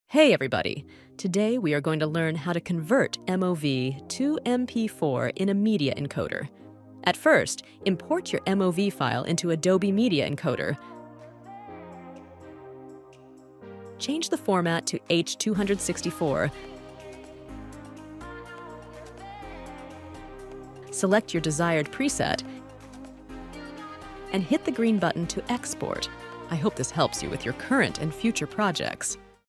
Hey everybody! Today we are going to learn how to convert MOV to MP4 in a media encoder. At first, import your MOV file into Adobe Media Encoder. Change the format to H.264. Select your desired preset and hit the green button to export. I hope this helps you with your current and future projects.